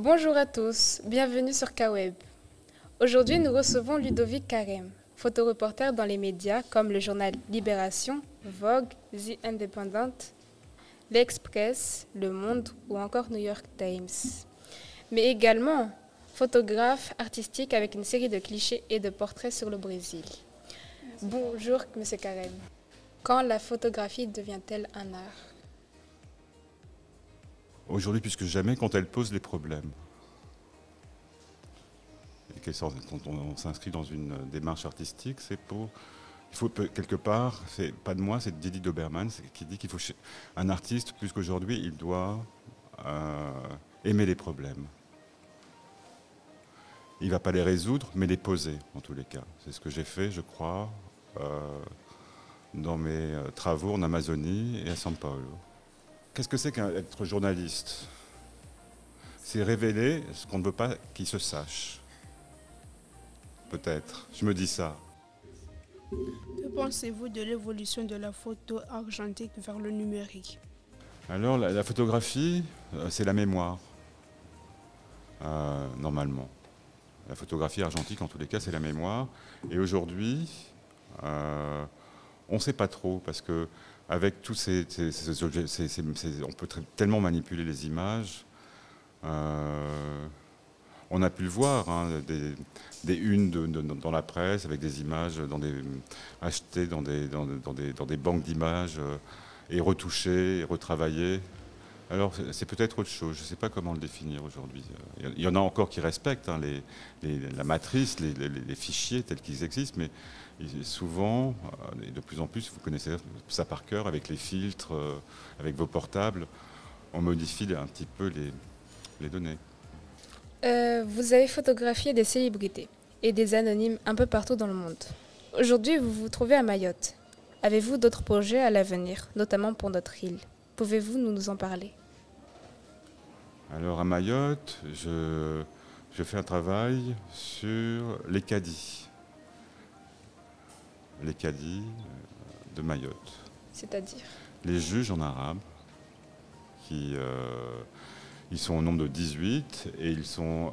Bonjour à tous, bienvenue sur Kaweb. Aujourd'hui, nous recevons Ludovic Carême, photoreporter dans les médias comme le journal Libération, Vogue, The Independent, L'Express, Le Monde ou encore New York Times. Mais également photographe artistique avec une série de clichés et de portraits sur le Brésil. Bonjour, Monsieur Carême. Quand la photographie devient-elle un art ? Aujourd'hui, plus que jamais, quand elle pose les problèmes. Et quand on s'inscrit dans une démarche artistique, c'est pour... Il faut quelque part, c'est pas de moi, c'est de Didi Doberman qui dit qu'il faut... Un artiste, plus qu'aujourd'hui, il doit aimer les problèmes. Il ne va pas les résoudre, mais les poser, en tous les cas. C'est ce que j'ai fait, je crois, dans mes travaux en Amazonie et à São Paulo. Qu'est-ce que c'est qu'être journaliste? C'est révéler ce qu'on ne veut pas qu'il se sache. Peut-être. Je me dis ça. Que pensez-vous de l'évolution de la photo argentique vers le numérique? Alors, la photographie, c'est la mémoire, normalement. La photographie argentique, en tous les cas, c'est la mémoire. Et aujourd'hui, on ne sait pas trop, parce que avec tous ces objets, on peut tellement manipuler les images. On a pu le voir, hein, des unes dans la presse avec des images achetées dans des banques d'images et retouchées, et retravaillées. Alors c'est peut-être autre chose, je ne sais pas comment le définir aujourd'hui. Il y en a encore qui respectent hein, la matrice, les fichiers tels qu'ils existent, mais souvent, et de plus en plus, vous connaissez ça par cœur, avec les filtres, avec vos portables, on modifie un petit peu les données. Vous avez photographié des célébrités et des anonymes un peu partout dans le monde. Aujourd'hui, vous vous trouvez à Mayotte. Avez-vous d'autres projets à l'avenir, notamment pour notre île? Pouvez-vous nous en parler? Alors à Mayotte, je fais un travail sur les caddies. Les caddies de Mayotte. C'est-à-dire? Les juges en arabe, ils sont au nombre de 18 et ils font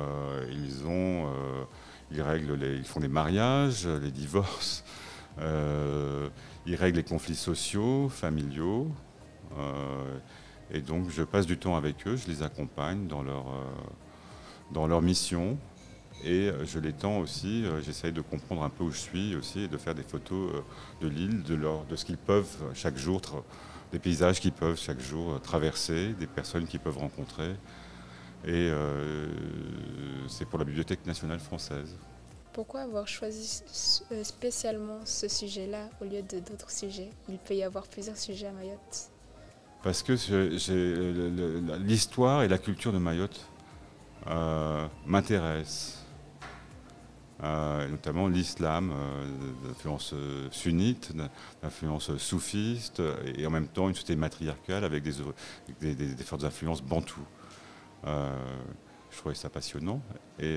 des mariages, les divorces, ils règlent les conflits sociaux, familiaux. Et donc je passe du temps avec eux, je les accompagne dans leur mission et je les tends aussi, j'essaye de comprendre un peu où je suis aussi et de faire des photos de l'île, de ce qu'ils peuvent chaque jour, des paysages qu'ils peuvent chaque jour traverser, des personnes qu'ils peuvent rencontrer. Et c'est pour la Bibliothèque nationale française. Pourquoi avoir choisi spécialement ce sujet-là au lieu de d'autres sujets? Il peut y avoir plusieurs sujets à Mayotte. Parce que l'histoire et la culture de Mayotte m'intéressent. Notamment l'islam, d'influence sunnite, d'influence soufiste, et en même temps une société matriarcale avec des fortes influences bantoues. Je trouvais ça passionnant. Et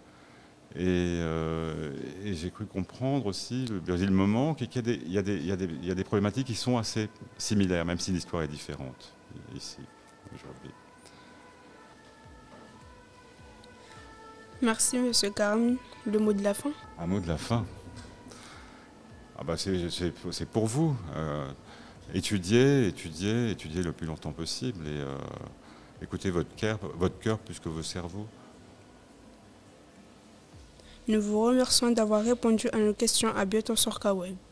j'ai cru comprendre aussi, le moment, qu'il y a des problématiques qui sont assez similaires, même si l'histoire est différente ici, aujourd'hui. Merci, Monsieur Carême. Le mot de la fin? Un mot de la fin. Ah bah c'est pour vous. Étudiez le plus longtemps possible et écoutez votre cœur plus que vos cerveaux. Nous vous remercions d'avoir répondu à nos questions. À bientôt sur Kaweb.